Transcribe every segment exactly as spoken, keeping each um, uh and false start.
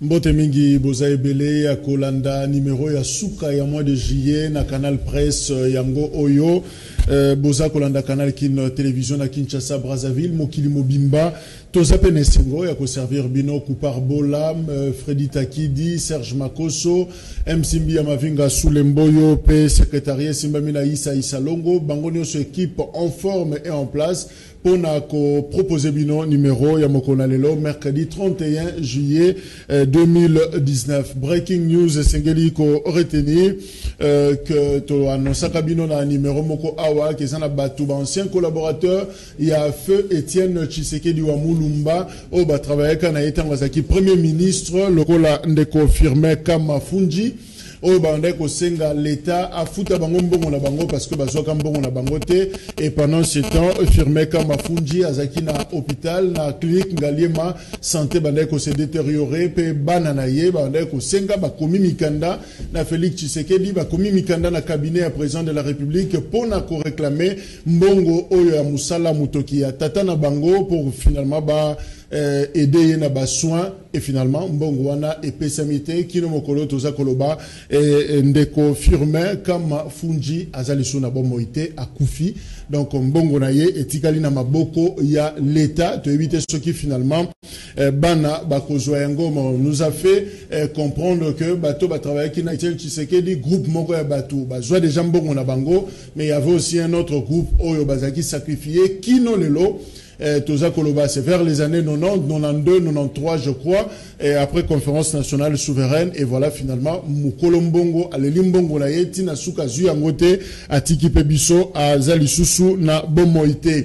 Mbote mingi boza ebele ya kolanda numéro ya suka ya mois de juillet na Canal Presse yango oyo euh, boza kolanda Canal Kin télévision na Kinshasa Brazzaville mokili mobimba toza pene sengo ya ko servir bino Kupar Bolam euh, Freddy Takidi Serge Makoso M Simbi ya Mavinga Soulemboyo pe secrétariat Simba Mina Issa Issa Longo bangonio so équipe en forme et en place pour nous proposer bino numéro ya mokona lelo mercredi trente et un juillet euh, deux mille dix-neuf. Breaking news sengeli ko retenir euh, que to annonce kabino na numéro moko awa que ça batu ba ancien collaborateur il y a feu Étienne Tshisekedi wa Mulumba au ba travailler kana etango zaki premier ministre lokola ndeko firmé kama Funji o bande ko senga l'état a futa bango mbongo na bango parce que bazoka mbongo na bango te et pendant ce temps firmé kama Funji azaki na hôpital na clinique ngaliema santé bande ko se détériorer pe banana ye bande ko senga ba komi mikanda na Félix Tshisekedi ba komi mikanda na cabinet ya président de la République pour na ko réclamer mbongo oyo ya musala mutoki ya tata na bango pour finalement ba Euh, aider na ba soin et finalement mbongo wana epesamite kino mokolo toza koloba et ndeko firme kama Funji azali suna bomoite akufi donc mbongo na ye etikali na maboko ya l'état to éviter ce qui finalement euh, bana bakozwa yango nous a fait euh, comprendre que bato ba travailler ki na Etienne Tshisekedi groupe moko ya bato bazwa déjà mbongo na bango mais il y avait aussi un autre groupe oyo bazaki sacrifié kino lelo Euh, Toza Koloba, c'est vers les années quatre-vingt-dix, quatre-vingt-douze, quatre-vingt-treize, je crois, et après conférence nationale souveraine, et voilà, finalement, Mukolombongo, Alelimbongo na yeti, na suka zuyangote, atiki pebiso, a zalisusu, na bomoite.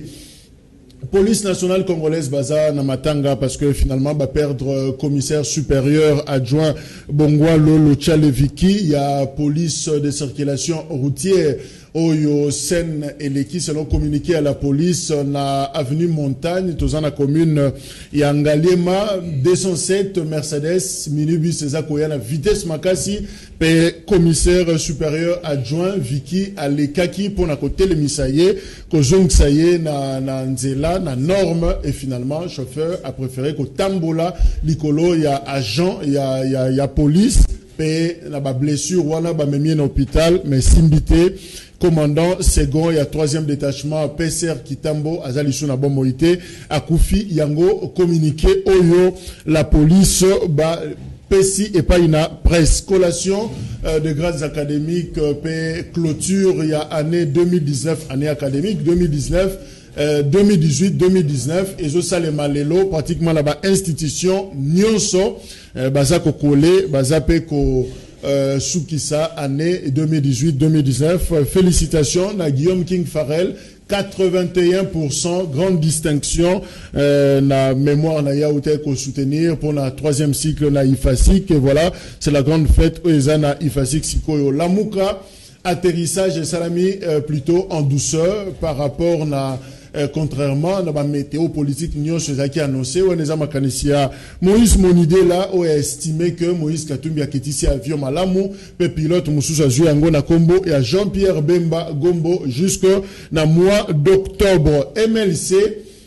Police nationale congolaise baza na matanga parce que finalement va perdre euh, commissaire supérieur adjoint Bongwa Lolo Tchaleviki. Il y a police de circulation routière Oyo Sen et l'équipe selon communiqué à la police na avenue Montagne dans la commune Yangalema deux cent sept Mercedes minibus Ezakoya na vitesse makasi pe commissaire supérieur adjoint Vicky Alekaki pour na côté le misaye ko zongsaye na na nzela na norme et finalement chauffeur a préféré ko tambola likolo ya agent ya ya ya police pe na ba blessure wana ba memie na hôpital mais simbité commandant second et à troisième détachement P C R Kitambo Azalisuna Bomoïté à Koufi Yango communiqué Oyo la police ba Pessi et pas une presse collation euh, de grades académiques euh, clôture il y a année deux mille dix-neuf année académique deux mille dix-neuf euh, deux mille dix-huit deux mille dix-neuf et zo salema lelo pratiquement là-bas institution nyonso euh, baza ko collé baza pe ko Euh, Soukissa, année deux mille dix-huit deux mille dix-neuf. Euh, félicitations à Guillaume King Farrell, quatre-vingt-un pour cent, grande distinction, euh, na mémoire na yaouté qu'on soutenir pour la troisième cycle na IFASIC. Et voilà, c'est la grande fête Oeza na IFASIC Sikoyo. Lamouka, atterrissage et salami euh, plutôt en douceur par rapport na Euh, contrairement à la météo politique, nous avons annoncé, on a makanisia Moïse Monidé là, on a estimé que Moïse Katumbi a quitté ici avion malamu, le pilote Moussousa Zouyango na Kombo et à Jean-Pierre Bemba Gombo jusqu'au mois d'octobre. M L C,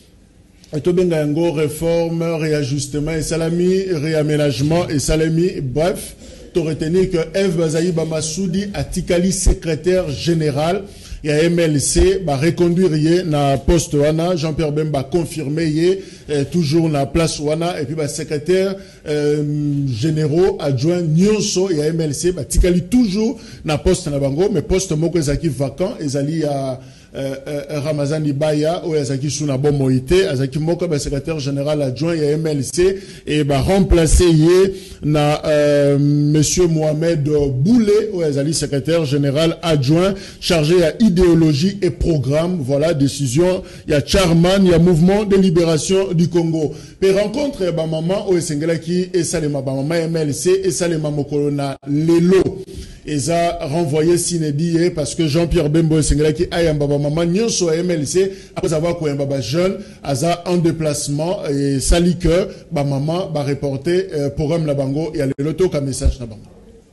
Etobengango, réforme, réajustement et salami, réaménagement et salami, bref, tu retenir que Eve Bazaï Bamasoudi a Tikali secrétaire général. Il y a M L C, bah, reconduire yé, na poste wana, Jean-Pierre Bemba confirmé yé, eh, toujours na place wana, et puis, bah, secrétaire, euh, généraux, adjoint, Nyonso, et à M L C, bah, tikali toujours na poste na bango, mais poste moko ezaki vacant, ezali à, euh, euh, Ramazani Baya, ou ezaki sous na bon moïté, ezaki moko, bah, secrétaire général adjoint, et à M L C, et, bah, remplacé yé, na, euh, monsieur Mohamed Boulé, ou ezali secrétaire général adjoint, chargé à idéologie et programme, voilà, décision, il y a Charman, il y a Mouvement de Libération du Congo. Puis rencontre, bah, maman, ou Sengelaki, et Salema, bah, maman M L C, et Salema Mokolona, Lelo. Et ça renvoyé Sinedi, parce que Jean-Pierre Bembo et Sengelaki, ayam, bah, maman, nyonso M L C, après avoir quoi, bah, jeune, aza en déplacement, et sali que, bah, maman, bah, reporter, euh, programme la bango, et à l'auto, comme message la bango.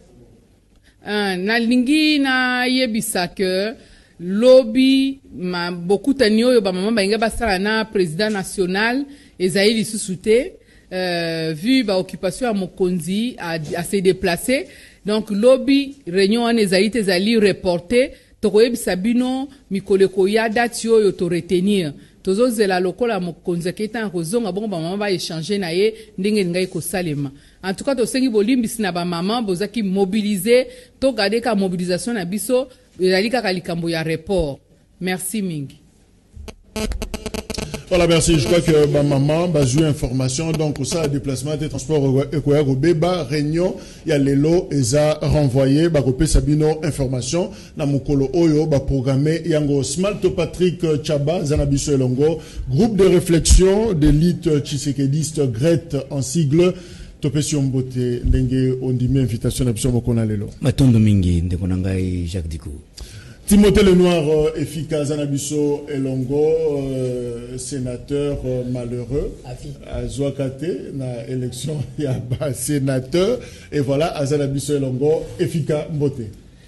Uh, na lingi na yebisa que lobby ma beaucoup tanio yo ba maman ba inga basala na président national ezaïli susute euh, vu ba occupation à Mokonzi à, à se déplacer. Donc lobby réunion en ezali ezali reporté tokoyeb sabino mikoleko ya date yo to retenir. Tozo zela lokola Mokonzi keta kozonga bon ba mama ba échanger na ye ndenge ngai ko salema. En tout cas to sengi bolimbisi na ba maman bozaki mobiliser to garder ka mobilisation na biso ezali kaka likambo ya report. Merci mingi. Voilà, merci. Je crois que ma maman a eu information. Donc, ça, déplacement des transports au Béba, Réunion, il y a l'élo, ils ont renvoyé, bah, repé Sabino, information, na mukolo oyo, bah, programmé, yango, Smalto Patrick Chaba, Zanabiso Elongo, groupe de réflexion d'élite tshisekediste, Grete, en sigle, Topession Beauté, Ndenge, on dit, mais invitation d'absolu, Mokona Lelo. Matondo Mingi, Ndekonangai, Jacques Dicou. Timothée Lenoir, euh, efficace, Anabiso Elongo, euh, sénateur euh, malheureux, à Zouakate, dans l'élection, il y a un sénateur, et voilà, Azanabiso Elongo, efficace, Mbote.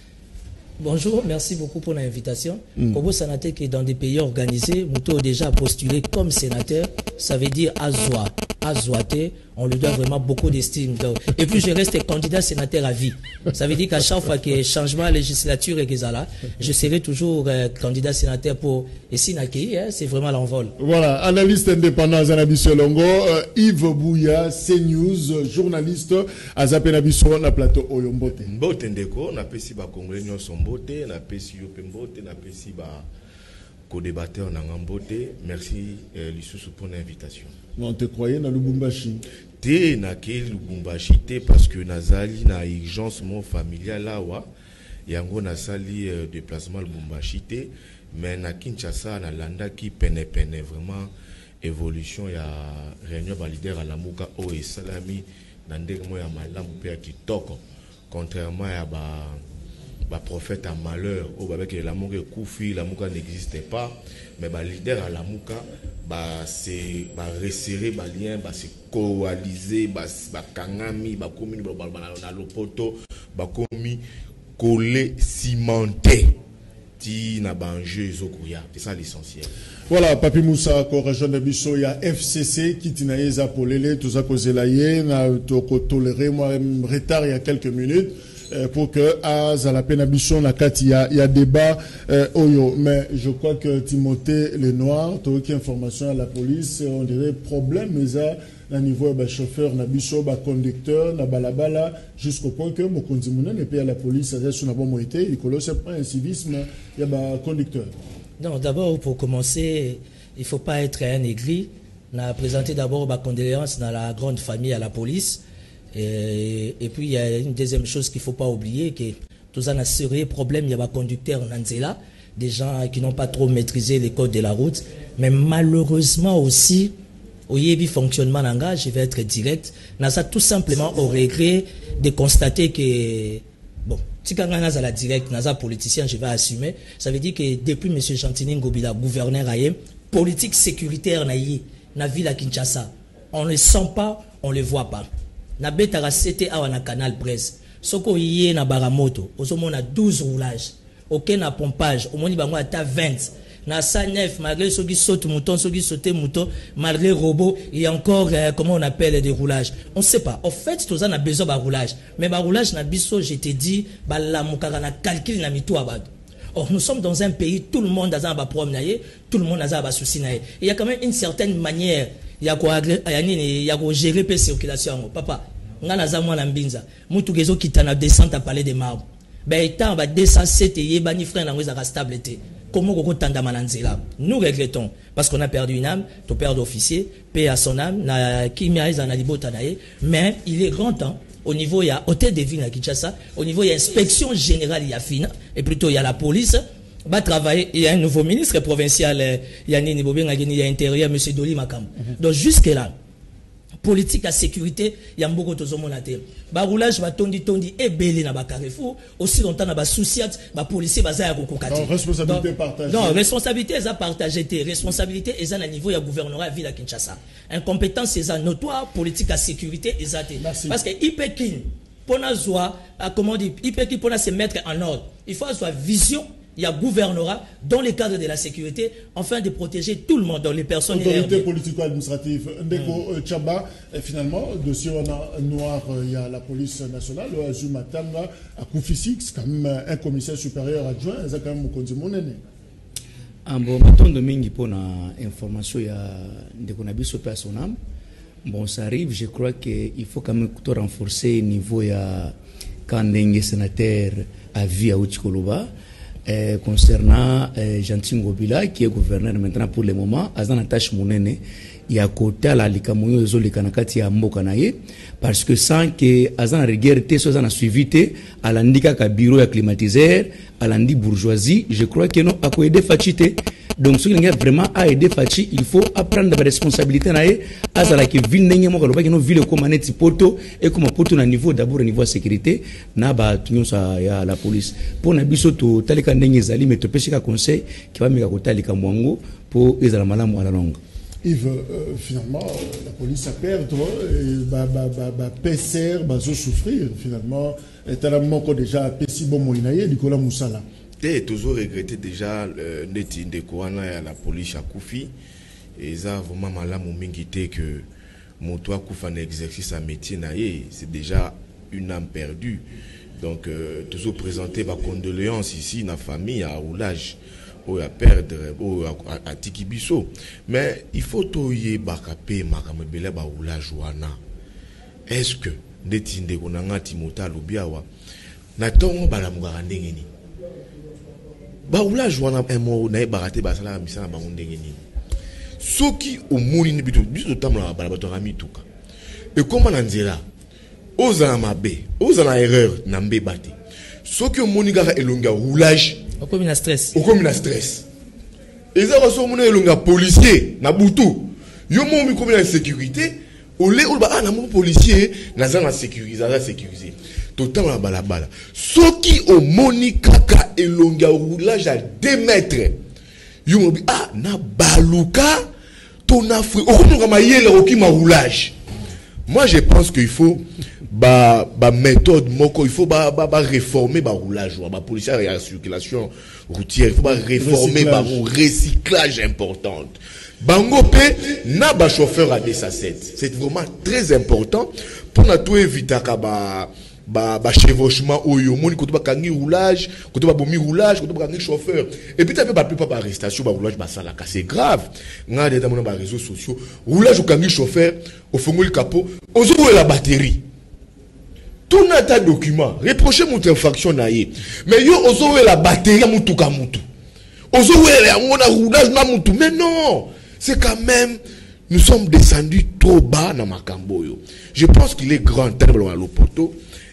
Bonjour, merci beaucoup pour l'invitation. Mm. Comme vous savez que dans des pays organisés, Mouto a déjà postulé comme sénateur, ça veut dire Azoua, Azouate, on lui doit vraiment beaucoup d'estime. Et puis je reste candidat sénateur à vie. Ça veut dire qu'à chaque fois qu'il y a changement de législature et que ça là, je serai toujours euh, candidat sénateur pour Essinaki, hein, c'est vraiment l'envol. Voilà, analyste indépendant Zanabiso Elongo, euh, Yves Bouya, CNews, journaliste à Zapenabiso, na plateau Oyombote. Mbote ndeko, na pesi ba Congolais nyonso mbote, na pesi yope mbote, na pesi ba co-débatteur na mbote. Merci euh, Lisusu pour l'invitation. On te croyait dans Lubumbashi. Te na ke Lubumbashi te parce que nazali na urgence mon familial là wa yango na sali euh, déplacement Lubumbashi te mais na Kinshasa na landa ki pene pene vraiment évolution ya réunion ba leader à la muka o et salami na ndenge mo ya malamu pe ya kitoko contrairement à ba ba prophète à malheur au avec la muka koufi la muka n'existait pas mais ba leader à la muka bah c'est bah resserrer bah lien bah c'est coaliser bah bah kangami bah commune bah na lopoto bah commis collé cimenté ti na banjeu zokuya c'est ça l'essentiel. Voilà, Papi Moussa ko région de biso ya F C C qui tinaeza polele tout ça cause la yé na to ko tolérer moi retard il y a quelques minutes. Pour que à la peine abichon la carte il y a il y a débat euh, oyo mais je crois que Timothée Lenoir tu as aucune information à la police on dirait problème mais à la niveau bah chauffeur na bicho bah conducteur na balabala jusqu'au point que mon conducteur ne paye à la police ça sur la bonne moitié il colosse pas un civisme il y a bah conducteur. Non, d'abord pour commencer il faut pas être un aigri. On a présenté d'abord ma condoléance dans la grande famille à la police. Et, et puis il y a une deuxième chose qu'il ne faut pas oublier, que tout ça n'a serré problème, il y a des conducteurs en Anzela, des gens qui n'ont pas trop maîtrisé les codes de la route, mais malheureusement aussi, au Yébi fonctionnement en je vais être direct, n'a ça tout simplement au regret de constater que, bon, si quand on a la direct, n'a ça politicien, je vais assumer, ça veut dire que depuis M. Chantini Ngobila, gouverneur aïe, politique sécuritaire naïe, na ville à Kinshasa, on ne le sent pas, on ne le voit pas. Na betara c'était awa na canal presse soko yé na baramoto osomo na douze roulages aucun na pompage au moni bango ata vingt na cent neuf malgré ceux qui sautent mouton ceux qui sautent mouton malgré robot et encore euh, comment on appelle des roulages on sait pas en fait tout ça na besoin de roulage mais ba roulage na biso je te dis ba la mukara na calcul na mitou abad. Or nous sommes dans un pays tout le monde a un problème tout le monde a un souci naé il y a quand même une certaine manière il y a quoi il y a quoi gérer la circulation papa on a za mwana mbinza mutu kezo kitana descente à palais des marbres ben étant ba deux cent sept et bani frère na ngeza stabilité comment koko tanda mananzela nous regrettons parce qu'on a perdu une âme ton père d'officier paix à son âme na kimia za na libota naé mais il est grand temps au niveau il y a hôtel de ville à Kinshasa au niveau il y a inspection générale il y a fina et plutôt il y a la police va travailler il y a un nouveau ministre provincial il y a Nini Bobé il y a intérieur monsieur Doli Makam donc jusque là politique à sécurité il y a beaucoup de choses ba roulage ba tondi tondi et belé na ba Carrefour aussi longtemps na ba souciat ba policier ba za ya kokokati responsabilité partagée non responsabilité est à partager responsabilité est à niveau ya gouvernorat ville à Kinshasa incompétence est à notoire politique à sécurité est à parce que Ipekin pona zoa comment dire Ipekin pona se mettre en ordre il faut avoir vision il y a gouvernorat dans le cadre de la sécurité, afin de protéger tout le monde, dans les personnes. Autorité politico-administrative. Ndeko mm. Tchaba, finalement, dossier noir, il y a la police nationale, Azuma Tanga, à Koufissi, c'est quand même un commissaire supérieur adjoint, c'est quand même Mokonzi Monene. Bon, maintenant, Domingue, pour l'information, il y a Ndeko Nabiso Personnam. Bon, ça arrive, je crois qu'il faut quand même renforcer le niveau, il y a quand un sénateur à vie à Uchikoloba. Euh, concernant euh, Gentil Ngobila, qui est gouverneur maintenant pour le moment, Azana Tash Mounene, il y a côté à la Likamoyo Zoli Kanakati à Mbokanaye, parce que sans que Azana Reguerté soit en suivi, à l'Andika Kabiro à climatiseur, à l'Andi bourgeoisie, je crois que non, à quoi aider Fachité. Donc, si vous vraiment à aider Fachi, il faut apprendre la responsabilité. À la qui ville n'est pas que nous ville comme un petit poteau et comme un poteau à niveau d'abord au niveau de sécurité, n'a pas tenu ça à la police. Pour n'abisso tout tel qu'un n'est zali, mais tu peux chercher un conseil qui va me raconter les camouango pour les alamalamu à la longue. Yves, euh, finalement, euh, la police a perdre, et bah, bah, bah, bah, P C R, bah, souffrir, finalement, et t'as la mort déjà, P C bon moïnaye, Nicolas Moussala. Et toujours regretté déjà Neti Ndekouana et la police à Koufi. Et ça, vraiment, malade, mon minguité que mon toit Koufa un exercice à métier, c'est déjà une âme perdue. Donc, euh, toujours présenter ma condoléance ici, dans la famille, à roulage, à perdre, à Tikibiso. Mais il faut tout y bakapé, makamebele, à roulage, est-ce que Neti Ndekouana, Timota, Lubiawa, n'attend pas la mougarandengeni? Ba oula jouana un mot na baraté ba sala misala ba ndenge nini soki o moni ni bitu bitu tamla ba bato rami tuka et comment nanzela oza mabe oza na erreur na mbe bate soki o moni ga elonga roulage o komi na stress o komi na stress eza ba so moni elonga policier na butu yo mo mi komi na sécurité o le o ba ah na mo policier na za na sécuriser na sécuriser total la balabala. Ce qui au moni kaka et longa roulage à deux mètres. Yo dit ah na baluka ton Afrique. Au contraire ma yele oki ma roulage. Moi je pense qu'il faut ba ba méthode moko il faut ba ba, ba réformer ba roulage ba policier et la circulation routière il faut ba réformer ba recyclage important. Bango pe na ba chauffeur à deux à sept. C'est vraiment très important pour na tout éviter ka ba ba ba chevauchement oyo moni ko to ba kangi roulage ko to ba bomi roulage ko to ba kangi chauffeur et puis tu as pas plus pas arrestation ba roulage ba sala ka c'est grave nga de dans ba réseaux sociaux roulage au kangi chauffeur au fongo le capot ozo la batterie tout na ta document reprocher mon infraction na ye mais yo ozo la batterie mutu ka mutu ozo la ngona roulage na mutu mais non c'est quand même nous sommes descendus trop bas dans makambo yo je pense qu'il est grand temps de l'opoto.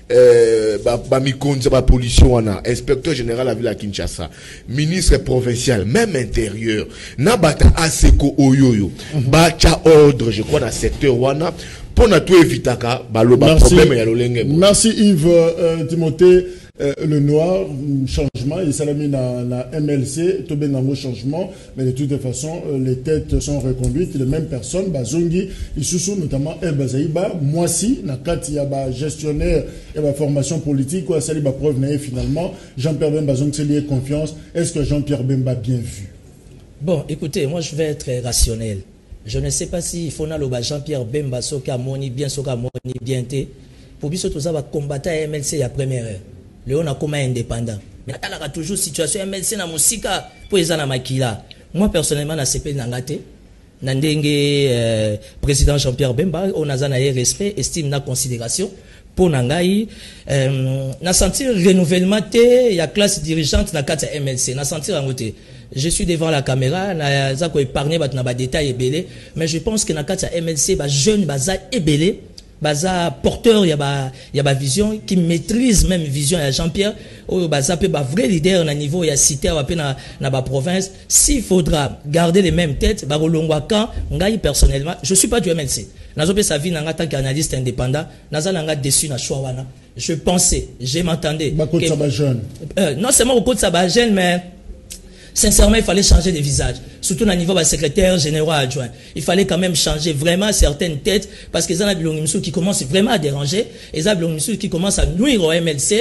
Euh, bah, bah, Mikonza, bah, pollution, wana, inspecteur général à Ville à Kinshasa, ministre provincial, même intérieur, Nabata Aseko Oyoyo, Bacha ordre, je crois, dans le secteur wana, pour na tout éviter bah, le problème et le Merci Yves, euh, Timothée, euh, le noir, changement, il s'est mis dans la M L C, tout bien dans le changement, mais de toute façon, euh, les têtes sont reconduites, les mêmes personnes, Bazongi, Isusu, notamment Elbazaïba, moi si, Nakati, il y a gestionnaire et la formation politique, quoi, ça y est, preuve n'est finalement, Jean-Pierre Bemba, Zong, c'est lié confiance, est-ce que Jean-Pierre Bemba bien vu? Bon, écoutez, moi je vais être rationnel. Je ne sais pas si il faut n'aloba Jean-Pierre Bemba, Soka Moni, bien Soka Moni, bien té, pour bien surtout ça va combattre à M L C à première heure. Léon a comme indépendant. Mais il y a toujours situation M L C na musika pour les makila. Moi personnellement na C P nangate, nandenge euh, président Jean-Pierre Bemba, on a zana respect, estime na considération pour nangai. Euh, na sentir renouvellement té, il y a classe dirigeante na kata M L C, na sentir en côté. Je suis devant la caméra, na zako épargner bat na ba détail ébélé, mais je pense que na kata M L C ba jeune ba za ébélé. Baza porteur, il y a ba, il y a ba vision qui maîtrise même vision à Jean-Pierre. Oh, baza peut ba vrai leader na niveau il y a cité à na na ba province. S'il faudra garder les mêmes têtes, ba rolongwa quand ngai personnellement, je suis pas du M L C. Nazope sa vie nanga tant qu'analyste indépendant, naza nanga dessus na choix wana. Je pensais, je m'attendais. Ba côté ça ba jeune. Euh, non seulement au côté ça ba jeune mais sincèrement, il fallait changer de visage. Surtout au niveau du secrétaire général adjoint. Il fallait quand même changer vraiment certaines têtes. Parce que les gens qui commencent vraiment à déranger. Les gens qui commencent à nuire au M L C.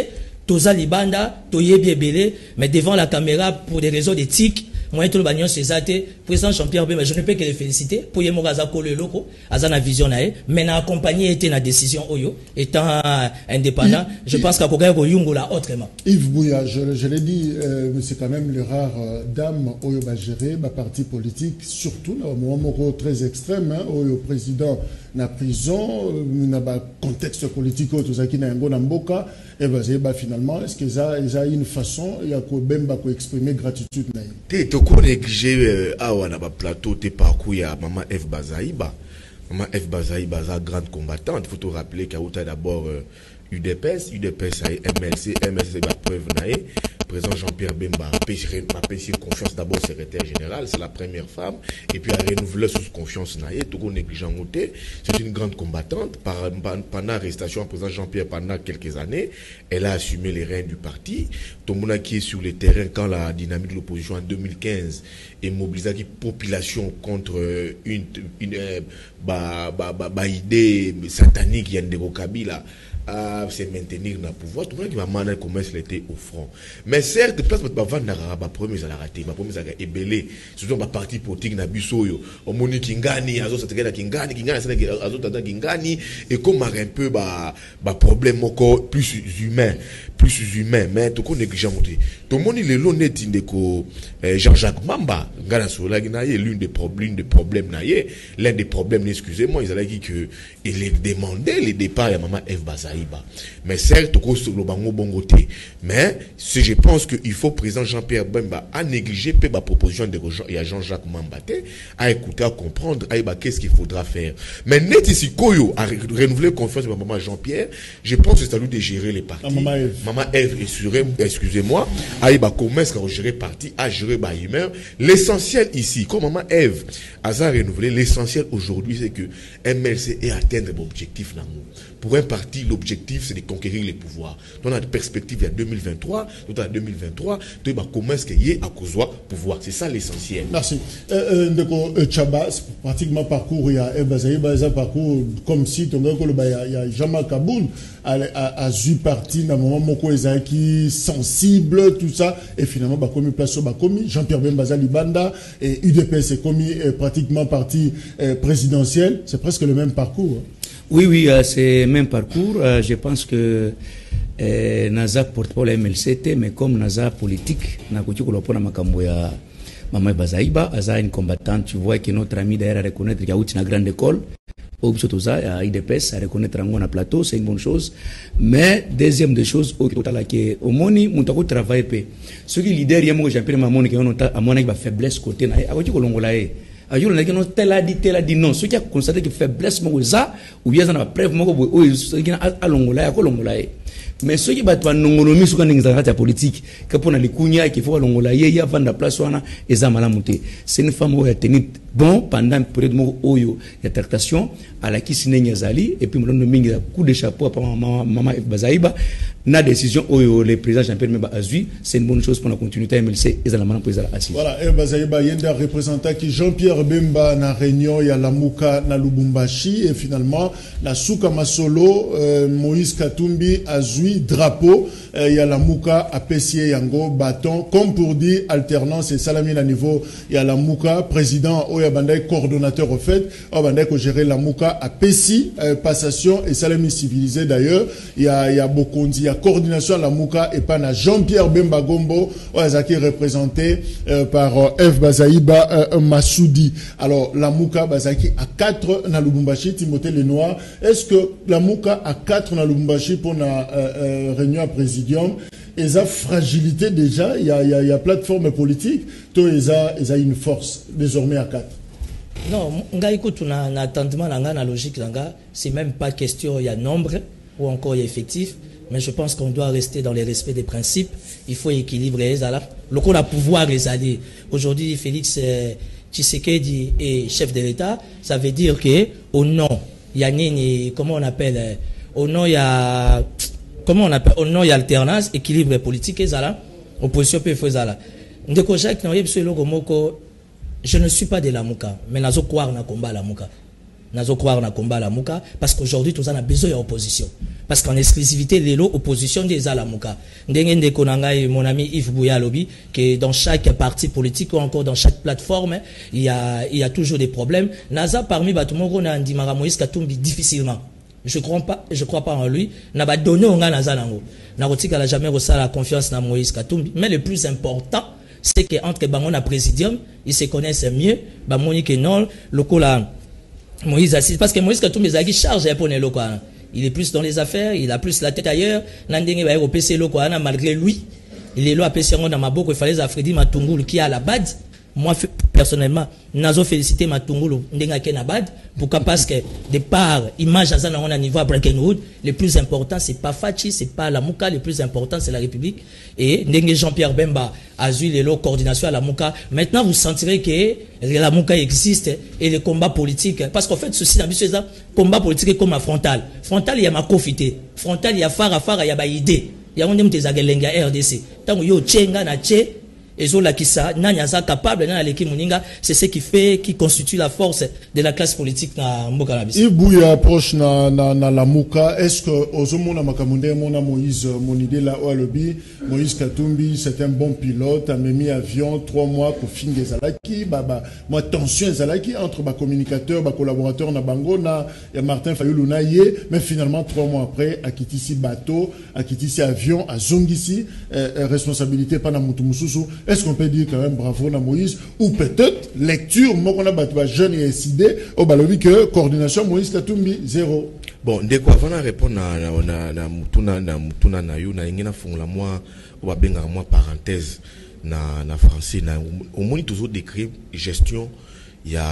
toza libanda toyebi ebele mais devant la caméra pour des raisons d'éthique moi tout le bagnon c'est ça président Jean-Pierre Bemba je ne peux que le féliciter pour yemo gaza ko le loko azana vision nae mais na accompagner était na décision oyo étant indépendant Yves, je pense qu'à koga ko yungola autrement Yves Bouya je, je l'ai dit euh, c'est quand même les rares euh, dames oyo ba gérer ba parti politique surtout là moment très extrême hein, oyo président na prison na ba contexte politique tout ça qui na ngo na mboka et bah, bah finalement est-ce que ça a une façon il y a ko Bemba ko exprimer gratitude na te to ko négliger awa na ba plateau te parcours ya maman F Bazaïba maman F Bazaïba za grande combattante il faut te rappeler qu'il y a d'abord euh, U D P S U D P S a M L C M L C ba preuve nae président Jean-Pierre Bemba a payé confiance d'abord secrétaire général, c'est la première femme, et puis a renouvelé sous confiance naïe, tout le négligent monté. C'est une grande combattante. Par, pendant l'arrestation du président Jean-Pierre pendant quelques années, elle a assumé les rênes du parti. Tout le monde qui est sur le terrain quand la dynamique de l'opposition en deux mille quinze est mobilisée la population contre une, une, une bah, bah, bah, bah, idée satanique, il y a une Kabila. À se maintenir dans le pouvoir, tout le monde qui va mener commerce l'été au front. Mais certes, place de vendre la première à la raté, ma première à ébélé, surtout ma partie politique na bisoyo, au moni kingani, azo satagana kingani, kingani, azo tata kingani, et comme un peu bah bah problème encore plus humain, plus humain, mais tout qu'on néglige monter. Tout le monde il est l'honnête indéco Jean-Jacques Mamba, ngana sola ginaye l'une des problèmes, des problèmes naye, l'un des problèmes, excusez-moi, ils allaient dire que il est demandé les départs à maman F Bazaïba. Mais certes, mais si je pense qu'il faut président Jean-Pierre Bemba à négliger peu la proposition de Jean-Jacques Mambaté, à écouter, à comprendre, à qu'est-ce qu'il faudra faire. Mais net ici, Koyo a renouvelé confiance de maman Jean-Pierre, je pense que c'est à lui de gérer les partis. Maman Eve, maman Eve excusez-moi, à commencer à gérer parti, à gérer bah humeur. L'essentiel ici, comme maman Eve a renouvelé, l'essentiel aujourd'hui, c'est que M L C est atteindre l'objectif d'amour. Pour un parti, l'objectif, c'est de conquérir les pouvoirs. Donc, on a des perspectives il y a deux mille vingt-trois, tout à deux mille vingt-trois, tu vas comment est-ce qu'il y a à cause pouvoir. C'est ça l'essentiel. Merci. Euh, euh, Tchaba, pratiquement parcours, il y a un parcours comme si il y a Jean Kaboun à zu parti, dans un moment où il qui sensible, tout ça, et finalement, bah, comme place bah, commis, Jean-Pierre Bemba Libanda, et U D P S est commis pratiquement parti euh, présidentiel, c'est presque le même parcours. Hein. Oui, oui, euh, c'est le même parcours. Euh, je pense que euh, Naza porte pas la M L C T, mais comme Naza politique, Nakochi Kolopona Makambo ya Maman Bazaïba, Aza une combattante, tu vois que notre ami d'ailleurs a reconnaître qu'il y a une grande école. Au Bsotoza, à I D P S, à reconnaître un bon plateau, c'est une bonne chose. Mais, deuxième des choses, au total, au Moni, mon travail paix. Ceux qui leader, il y a mon Jean-Pierre Mamon qui ont à mon avis, faiblesse côté, à Kochi Kolongolae. Ajour on a dit non tel a dit tel a dit non ceux qui a constaté que faiblesse mo za ou bien ça n'a preuve mo ko o ceux qui a longola ko longola mais ceux qui battent nongolomi sous quand ngizanga politique que pour na likunya qu'il faut longola ye ya vanda place wana eza malamuté c'est une femme qui a tenu bon pendant période mo oyo ya tractation à la kisinenya zali et puis mo ndo mingi coup de chapeau à maman maman Bazaïba na décision oyo le président Jean-Pierre Bemba a eu c'est une bonne chose pour la continuité M L C et la pour la assise. Voilà, et Bazaïba yenda représentant qui Jean-Pierre Bemba na réunion ya Lamuka na Lubumbashi et finalement na Souka Masolo euh, Moïse Katumbi a eu drapeau euh, ya Lamuka a Pessie yango bâton comme pour dire alternance et salamine à niveau ya Lamuka président oya bandai coordonnateur au fait o bandai ko gérer Lamuka a Pessie euh, passation et salamine civilisé d'ailleurs il y a il y a beaucoup il y a coordination à Lamuka et pas na Jean-Pierre Bemba Gombo qui est représenté euh, par euh, F Bazaïba euh, Massoudi. Alors Lamuka Bazaki a quatre na Lubumbashi Timothée Lenoir. Est-ce que Lamuka a quatre na Lubumbashi pour la euh, euh, réunion à présidium? Et ça fragilité déjà, il y a il y a, y a plateforme politique, tout et ça et ça une force désormais à quatre. Non, nga écoute na na attendement na na logique nga, c'est même pas question il y a nombre ou encore il y a effectif. Mais je pense qu'on doit rester dans les respects des principes. Il faut équilibrer. Le coup, on a pouvoir les allier. Aujourd'hui, Félix euh, Tshisekedi est chef de l'État. Ça veut dire que au nom, il y a ni, comment on appelle, euh, au nom il y a, comment on appelle, au nom il y a alternance, équilibre politique et ça opposition peut faire ça là. Je ne suis pas de Lamuka, mais nazo croire na combat Lamuka. Nazo croire na combat Lamuka parce qu'aujourd'hui tout ça a besoin d'opposition. parce qu'en exclusivité les lots opposition des Alamuka. Ndenge ndeko nangai mon ami Yves Bouya lobi que dans chaque parti politique ou encore dans chaque plateforme il y a il y a toujours des problèmes. Naza parmi batumoko na ndimara Moïse Katumbi difficilement. Je crois pas je crois pas en lui. Na ba donné onga naza nango. Na kotika la jamais reçu la confiance na Moïse Katumbi, mais le plus important c'est que entre bango na présidium, ils se connaissent mieux. Ba Monique non lokola Moïse assiste parce que Moïse Katumbi ezaki charge pour les locaux. Il est plus dans les affaires, il a plus la tête ailleurs. Nandenge va au P C loko ana malgré lui, il est là à P C dans ma boko il fallait à Freddy Matungulu qui est à la bad. Moi personnellement, nazo féliciter Matungulu ndenga ken bad pourquoi parce que de par image à on a niveau à Breckenwood, le plus important c'est pas Fachi, c'est pas la Mouka, le plus important c'est la République et ndenga Jean-Pierre Bemba a eu les lots coordination à la Mouka. Maintenant vous sentirez que la Mouka existe et les combats politiques parce qu'en fait ceci dans c'est ça combat politique comme à frontal. Frontal il y a ma confité. Frontal il y a phare phare il y a ba idée. Il y a on dem tes agelenga R D C. Tant yo tchenga na tché et zo la kisa nanya capable na leki muninga c'est ce qui fait qui constitue la force de la classe politique na mboka na biso. Ibouya approche na na na la Mouka, est-ce que ozomona makamunde mona Moïse mon idée là au lobby Moïse Katumbi c'est un bon pilote a mis avion trois mois pour fin des alaki baba moi tension des alaki entre ba communicateur ba collaborateur na bango na ya Martin Fayulu na yé mais finalement trois mois après a quitté ici bateau a quitté ici avion a zongisi euh, responsabilité pas na mutu mususu. Est-ce qu'on peut dire quand même bravo à Moïse ou peut-être lecture, moi on a battu jeune et décidé au balobi que coordination Moïse Katumbi zéro. Bon, dès qu'on va répondre à na na mutuna na mutuna na yo na ingena fungula moi ou ba benga moi parenthèse na na français na au moins toujours décrit gestion il y a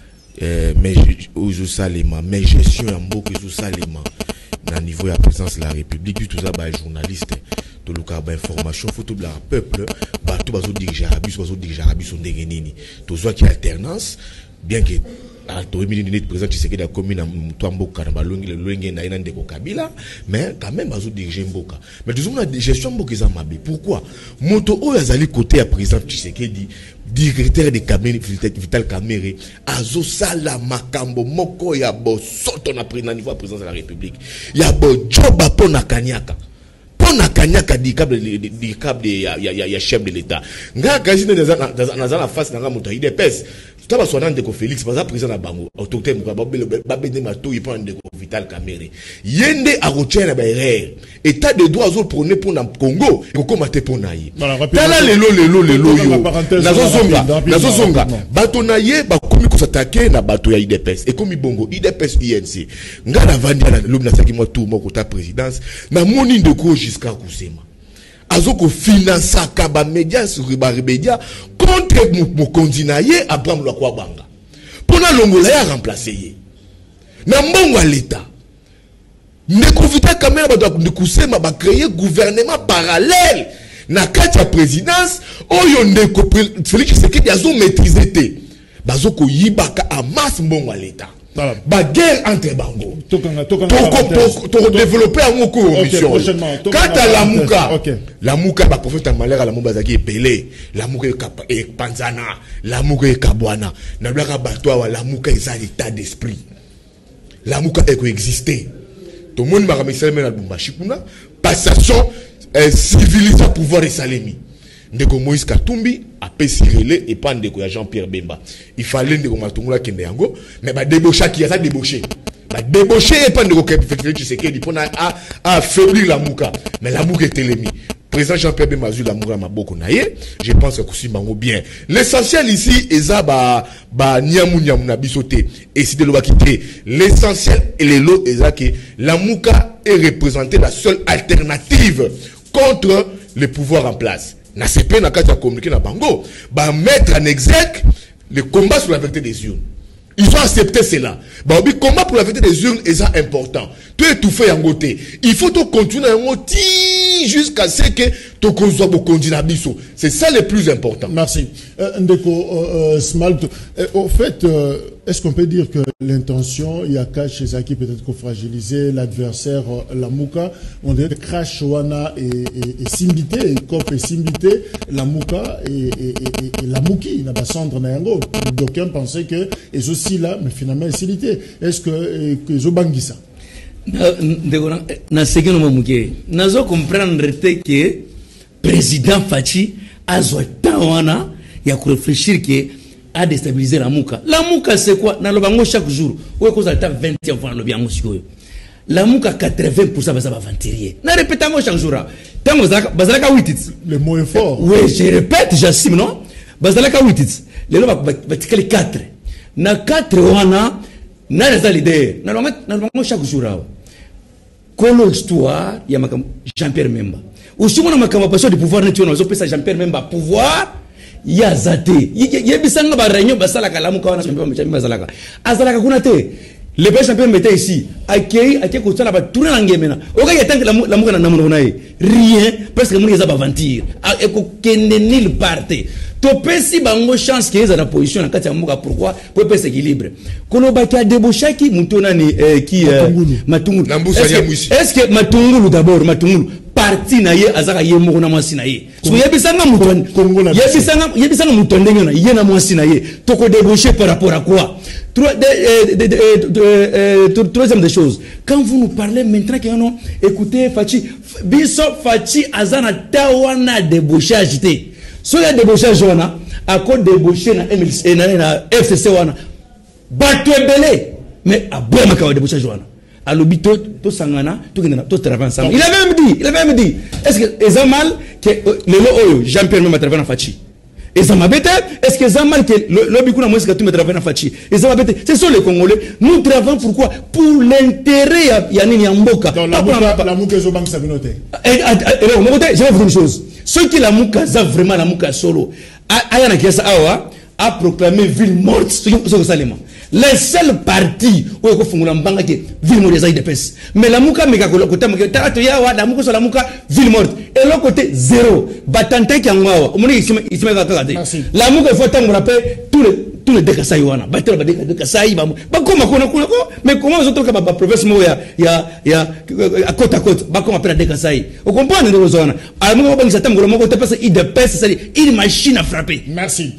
euh, mais je salima mais gestion en beaucoup je salima na niveau de la présence de la République tout ça ba journaliste tout le cas information faut tout le peuple ba tout bazo diriger abus bazo diriger abus on ndenge nini tout ça qui alternance bien que à toi minute présent tu sais que la commune toi mboka na balongi le loinge na ina ndeko Kabila mais quand même bazo diriger mboka mais disons la gestion mboka za mabe pourquoi moto o yazali côté à président tu sais que dit directeur de cabinet Vital Kamerhe azo sala makambo moko ya bo soto na président niveau président de la République ya bo job pour na kanyaka on a kanyaka di câble di câble de ya ya ya chef de l'état nga kazine dans dans la face nga moto I D P S tu vas soigner de Félix par exemple président na bango autorité mo ba ba de mato il prend de Vital Kamerhe yende a rocher na ba erreur état de droit zo prôner pour na Congo et ko maté pour na yi tala lelo lelo lelo yo nazo zonga nazo zonga bato na ye ba komi ko s'attaquer na bato ya I D P S et comme bongo I D P S I N C nga na vandi na lobna saki mo tout mo ko ta présidence na moni de ko jusqu'à Kusema azoko financer kaba média sur ba média contre mo kondinaye Abraham Lwakwa Banga pona longola ya remplacer ye na mbongo l'état ne profita quand même de Kusema ba créer gouvernement parallèle na kati ya présidence oyo ndeko Félix Tshisekedi azo maîtriser te bazoko yibaka a masse mbongo l'état ba guerre entre bango to développer un cours mission quand à la Mouka la Mouka ba prophète malheur à la Mouka zaki pelé la Mouka e panzana la Mouka e kabwana na blaka batwa la Mouka est un état d'esprit la Mouka est coexister tout le monde m'a remercié mais na Lubumbashi kuna passation civilisé pouvoir et salemi ndeko Moïse Katumbi a pesi relais et pas ndeko ya Jean-Pierre Bemba il fallait ndeko Matungula kende yango mais ba débaucher qui a ça débaucher ba débaucher et pas ndeko Félix Tshisekedi pour a affaiblir la Mouka mais la Mouka est télémi président Jean-Pierre Bemba a la Mouka maboko na ye je pense que kusi bango bien l'essentiel ici eza ba ba nyamu nyamu na bisoté et si de lo quitter l'essentiel et les lots eza que la Mouka est représentée la seule alternative contre le pouvoir en place. Na C P na kati ya communiquer na bango ba mettre en exergue le combat sur la vérité des urnes. Ils ont accepté cela. Bah oui, combat pour la vérité des urnes est important. Tu es tout fait en côté. Il faut tout continuer en côté jusqu'à ce que tu consois pour continuer à biso. C'est ça le plus important. Merci. Euh, Ndeko euh, euh, Smalt. Euh, au fait, euh, est-ce qu'on peut dire que l'intention, il y a cash chez Zaki peut-être qu'on fragiliser l'adversaire, euh, la Mouka, on dirait que Crash Wana et, et, et Simbité, et Kop et Simbité, la Mouka et, et, et, et la Mouki, n'a pas cendre Nayango. D'aucuns pensaient que, et aussi là, mais finalement, c'est l'ité. Est-ce que, que Zobangisa? na seki no momuke nazo comprendre te que président Fachi azwa tawana ya ku réfléchir que à déstabiliser la muka. La muka c'est quoi? Na lobango chaque jour ou cause alta vingt ans lo biango sikoyo. La muka quatre-vingts pour cent va aventurier. Na répétango chaque jour. Tango zaka bazalaka huit. Le mot est fort. Oui, je répète, j'assume non. Bazalaka huit. Les loba batikali quatre. Na quatre wana na les l'idée. Na lobango chaque jour. Kolo histoire ya makam Jean-Pierre Memba. Ushimona makama passion de pouvoir netu na zo pesa Jean-Pierre Memba pouvoir ya zate. Yebisanga ba réunion basala kalamu kwa na Jean-Pierre Memba azalaka kuna te. Le père Jean-Pierre Memba ici accueilli accueilli ko tsala ba tourner na ngemena. Oka ya tank la muka na namu na rien parce que mun yeza ba aventure. E ko kende nil parte. To pesi bango chance que na position na kati ya muka pourquoi pour pesa équilibre. Kono ba ka debochaki mutona ni qui Matungulu. Est-ce que Matungulu d'abord Matungulu parti na ye azaka ye moko na mwasi na ye. So yebisanga muton yebisanga yebisanga muton ndengena ye na mwasi na ye. To ko débaucher par rapport à quoi? Troisième des choses, quand vous nous parlez maintenant que non, écoutez Fachi, biso Fachi azana tawana débauchage te. So ya débauchage wana, à cause débaucher na M L C na F C C wana. Bato ebele, mais à boire ma kawa débauchage wana. À l'obito to sangana, to kenana, to travailler ensemble. Il avait même dit, il avait même dit, est-ce que c'est mal que le lo Jean-Pierre Memba travaille na Fachi? Est-ce que c'est mal que le Bikouna Moïse Katou me travaille en Fachi? Ce sont les Congolais. Nous travaillons pourquoi? Pour l'intérêt Yanini Amboka. La Mouka est au banque Sabinote. Je vais vous dire une chose. Ceux qui la Mouka, ça vraiment la Mouka solo, Ayana Kiasa Awa a proclamé ville morte. Les seuls partis où il faut que qui ville morte des pes. Mais la Mouka mega côté Taratoya la Mouka sur la Mouka ville morte. Et l'autre côté zéro. Batante qui en moi. La Mouka il faut tant me rappeler tous les tous les décassai wana. Battre ba décassai ba. Ba comment comment mais comment vous autres ba province mo ya ya ya à côte à côte. Ba comment appelle décassai. Vous comprenez les zones. À moi ba ngisa tango mo côté parce il de pes c'est une machine à frapper. Merci.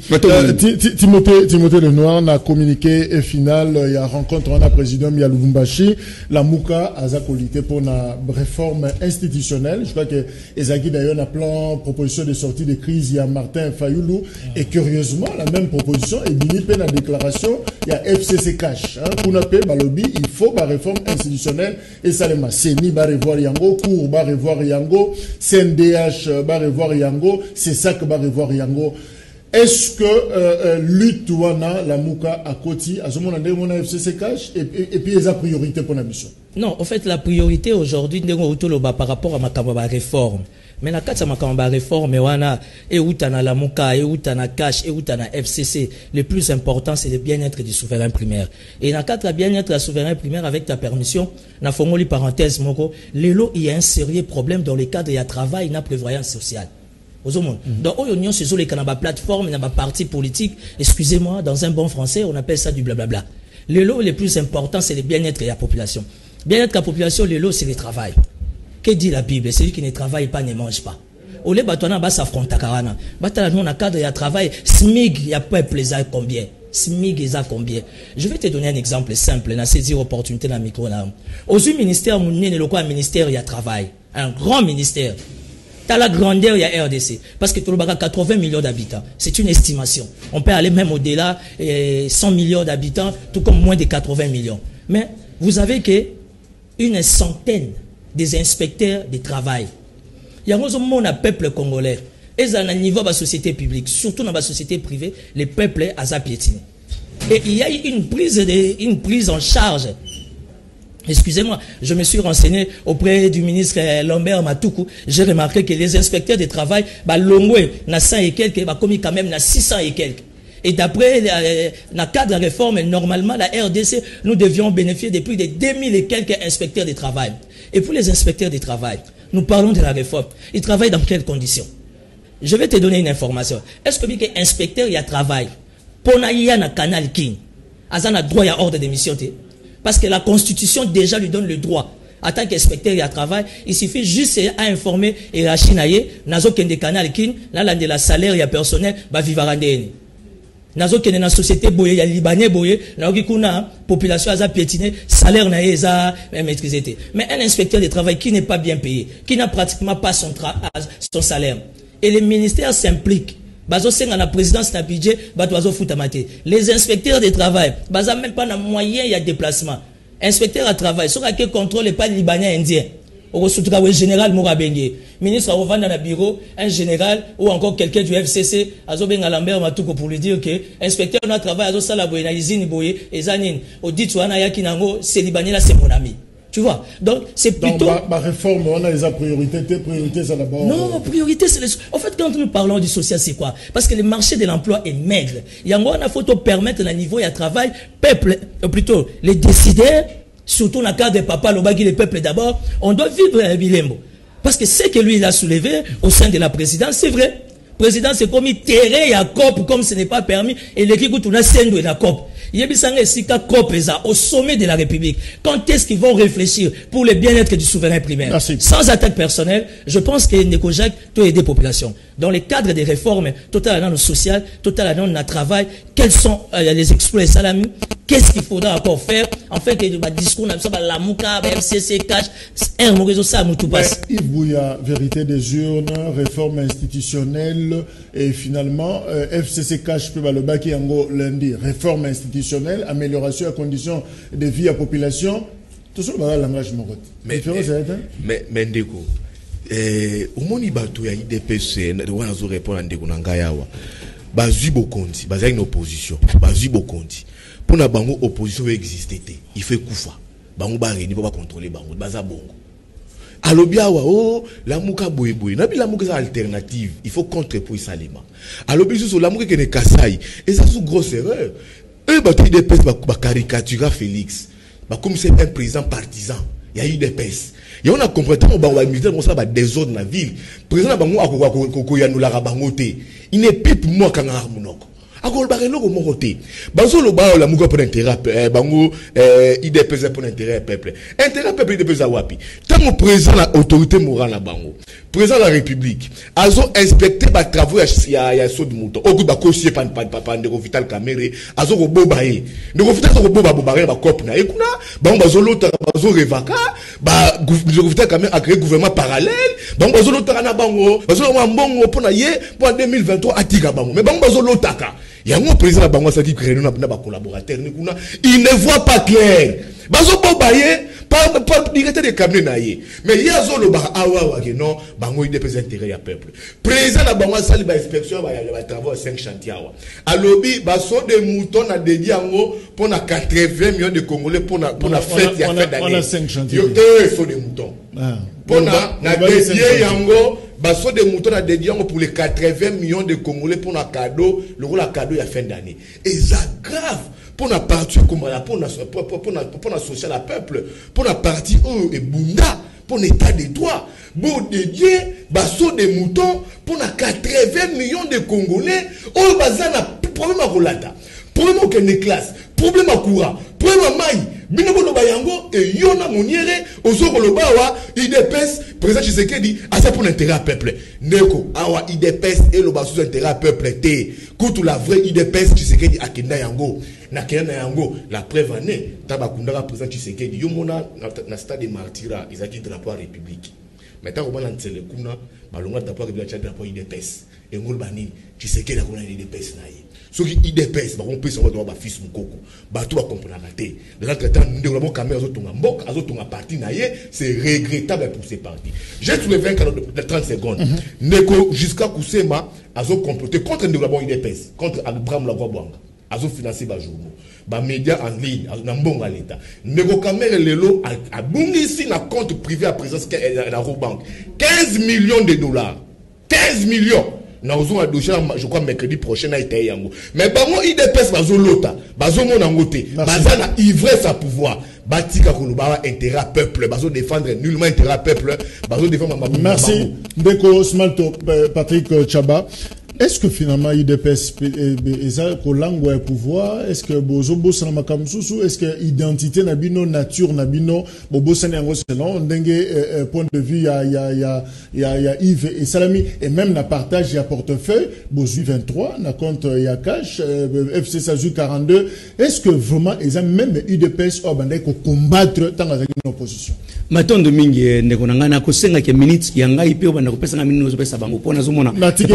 Timothée Timothée Lenoir n'a communiqué final il y a rencontre on a président ya Lubumbashi la Mouka a qualité pour la réforme institutionnelle. Je crois que Ezaki d'ailleurs a plan proposition de sortie de crise il y a Martin Fayoulou et curieusement la même proposition est binie la déclaration il y a F C C cash hein pour na pe balobi il faut la réforme institutionnelle et ça les Seni va revoir Yango cour va revoir Yango C N D H va revoir Yango c'est ça que va revoir Yango. Est-ce que euh, lutte wana la Mouka à côté à ce moment là mon F C C cash et, et, et puis les a priorité pour la mission? Non, en fait la priorité aujourd'hui par rapport à ma ma réforme. Mais la carte ma ma réforme wana et outana la Mouka et outana cash et outana F C C le plus important c'est le bien-être du souverain primaire. Et dans quatre bien-être du souverain primaire avec ta permission, na fongoli parenthèse moko, lelo il y a un sérieux problème dans le cadre de travail na prévoyance sociale. Aux hommes. Dans Oyo c'est les canaba plateforme, n'a parti politique. Excusez-moi, dans un bon français, on appelle ça du blablabla. Le lot le plus important, c'est le bien-être de la population. Bien-être de la population, le lot, c'est le travail. Que dit la Bible? Celui qui ne travaille pas ne mange pas. Au lieu batona bas s'affronter karana. Batala nous on a cadre de travail. Smig, il y a peuple les a combien? Smig les a combien? Je vais te donner un exemple simple. Na saisir opportunité dans le micro là. Aux ministères, mon né le quoi ministère il y a travail. Un grand ministère. T'as la grandeur, il y a R D C. Parce que tu as quatre-vingts millions d'habitants. C'est une estimation. On peut aller même au-delà, eh, cent millions d'habitants, tout comme moins de quatre-vingts millions. Mais vous avez que une centaine des inspecteurs de travail. Il y a un peuple congolais. Et à un niveau de la société publique, surtout dans la société privée, les peuples à piétiner. Et il y a une prise, de, une prise en charge. Excusez-moi, je me suis renseigné auprès du ministre Lambert Matoukou. J'ai remarqué que les inspecteurs de travail, bah, l'ongoué, na cent et quelques, bah, commis quand même, na six cents et quelques. Et d'après la cadre de réforme, normalement, la R D C, nous devions bénéficier de plus de deux mille et quelques inspecteurs de travail. Et pour les inspecteurs de travail, nous parlons de la réforme. Ils travaillent dans quelles conditions? Je vais te donner une information. Est-ce que bien inspecteur, il y a travail? Pour naïa na canal king, azan a droit à ordre d'émission. Parce que la Constitution déjà lui donne le droit. En tant qu'inspecteur, il y a travail. Il suffit juste à informer et à chinailler. Nazo kende canal kin, là, là, de la salaire, il y a personnel, bah, vivarandéni. nazo kene na société boye ya libanais boye na ki kuna population aza piétinée, salaire na eza maîtrisé. Mais un inspecteur de travail qui n'est pas bien payé, qui n'a pratiquement pas son son salaire, et les ministères s'impliquent. Bazo senga na présidence na budget, bato bazo futa maté. Les inspecteurs de travail, baza même pas na moyen ya déplacement. Inspecteur à travail, sur qui contrôle pas libanais indien. Au soutien au général Mourabenge, ministre au dans le bureau, un général ou encore quelqu'un du F C C, azo benga Lambert Matouko pour lui dire que inspecteur na travail azo sala boye na usine boye ezanine. Au dit wana ya kinango, c'est libanais là c'est mon ami. Tu vois, donc c'est plutôt. Donc, ma réforme, on a les priorités, priorités c'est d'abord. Non, priorité c'est les. En fait, quand nous parlons du social, c'est quoi? Parce que le marché de l'emploi est maigre. Il y a un photo permettre le niveau de travail, peuple, ou plutôt les décideurs, surtout dans le cas de papa, le peuple d'abord, on doit vivre un bilembo. Parce que ce que lui il a soulevé au sein de la présidence, c'est vrai. Président, c'est comme il terrait à C O P comme ce n'est pas permis, et l'équipe où on a scène de la C O P. Au sommet de la République. Quand est-ce qu'ils vont réfléchir pour le bien-être du souverain primaire? Merci. Sans attaque personnelle, je pense que Nekojak doit aider la population. Dans le cadre des réformes, totalement sociales, totalement dans le travail, quels sont euh, les exploits salami? Qu'est-ce qu'il faudra encore faire? En fait, le discours, la Mouka, M C C, Cash, un mot ça, tout passe. Yves Bouya, vérité des urnes, réforme institutionnelle, et finalement, euh, F C C Cash, le Baki Yango lundi, réforme institutionnelle, amélioration des conditions de vie à la population. Tout ça, c'est le langage de mais, mais, mais, Ndeko, au moment où il y a I D P C, on a répondu à Ndeko Nangayawa, bazu bokonti, bazu une opposition, bazu bokonti. Pour la bango opposition veut exister, il fait koufa. Bango baré, il ne peut pas contrôler bango, baza bongo. Alors bien oh la mouka boye boye, n'a pas la mouka alternative, il faut contrer pour Salima. Alors bien sur la mouka qui est Kassai, et ça c'est une grosse erreur. Eux bah tu dépêches bah caricature Félix, bah comme c'est un président partisan, il y a eu des pèses. Et on a compris que bah on va militaire comme ça bah désordre dans la ville. Président bango akoko koko ya nous la rabangote. Il n'est pipe moi quand on a monoko. Agol barelo ko mokoté bazo lo ba la mugo pour intérêt eh bango eh I D P S pour intérêt peuple intérêt peuple I D P S wapi tant président la autorité morale la bango président de la république azo inspecter ba travaux ya ya so de mouton oku ba kosier pan pan pan de Vital Kamere azo ko bobaye de Vital ko boba bobaye ba cop na ekuna bango bazo lota bazo revaka ba Vital Kamere a créé gouvernement parallèle bango bazo lota na bango bazo mbongo pour na ye pour deux mille vingt-trois atika bango mais bango bazo lotaka. Il y a un président qui crée un collaborateur. Il ne voit pas clair. Bazo bobaye, pas pas directeur de cabinet naïe. Mais il y a zolo ba awa que non, bango il dépose intérêt à peuple. Président la bango sali ba inspection ba ya travaux cinq chantiers awa. À lobby baso de mouton na dédié ango pour na quatre-vingts millions de Congolais pour na pour na fête ya fête d'année. On a cinq chantiers. Eh so de mouton. Pour na na dédié yango baso de mouton na dédié ango pour les quatre-vingts millions de Congolais pour na cadeau, le rôle à cadeau ya fin d'année. Et ça grave. Pour la partie comme la pour la pour la pour la social à peuple pour la partie eux et bunda pour l'état des droits bon dédié basso des moutons pour la quatre-vingts millions de Congolais oh bazana problème à rolata problème aucun classe problème à courant problème à maille binobo lo bayango et yona moniere ozoko lo bawa I D P S président Tshisekedi à ça pour l'intérêt à peuple neko awa I D P S et le basso intérêt à peuple té contre la vraie I D P S Tshisekedi akenda yango na kena yango la preuve année tabakundaka président Tshisekedi yomona na stade de Martyra ils ont drapeau à République maintenant on va lancer kuna balonga drapeau à drapeau I D P S et ngol bani Tshisekedi akona I D P S naye ceux qui I D P S ba on peut savoir ba fils mukoko ba tout va comprendre la té dans l'entretemps nous devons caméra azotonga mbok azotonga parti naye c'est regrettable pour ces partis j'ai soulevé de trente secondes neko jusqu'à Kusema azo comploter contre nous I D P S contre Abraham Lagwabwanga azo financer ba journaux ba médias en ligne na mbonga l'état nego kamera lelo a bungisi na compte privé à présence la Robank quinze millions de dollars quinze millions na ozo a dossier je crois mercredi prochain na été yango mais bango I D P S bazo lota bazo mona ngote bazana ivresse à pouvoir batika koloba intérêt peuple bazo défendre nullement intérêt peuple bazo défendre ma merci Ndeko Smalto Patrick Chaba. est-ce que finalement I D P S eza ko langue pouvoir, est-ce que bozo bossa na makamsusu, est-ce que identité na bino nature na bino bobossa nango selon ndenge point de vue ya ya ya ya ya Yves et Salami et même na partage ya portefeuille bozu vingt-trois na compte ya cash F C Sazu quarante-deux, est-ce que vraiment eza même I D P S obanda ko combattre tant avec une opposition? Matondo mingi ndeko nangana ko senga ke minutes ya ngai pe obanda ko pesa nga minutes pesa bango pona zomona